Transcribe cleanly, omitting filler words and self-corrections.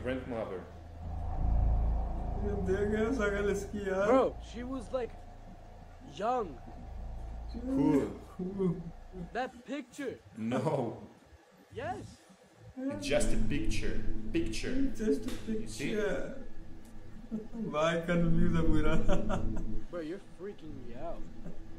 grandmother. Bro, she was like young. Who? That picture. No. Yes. It's just a picture. Picture. Just a You see? picture. Vai, confusão, Bro, you're freaking me out.